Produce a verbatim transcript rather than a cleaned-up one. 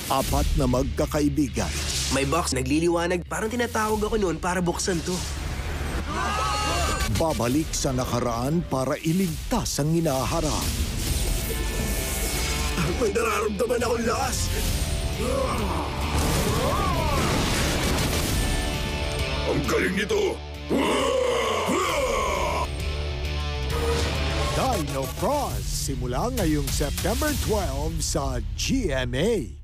apat na magkakaibigan. May box nagliliwanag, parang tinatawag ako noon para buksan to. Babalik sa nakaraan para iligtas ang hinaharap. May nararamdaman akong lakas. Ang galing nito! Dinofroz, simula ngayong September twelve sa G M A.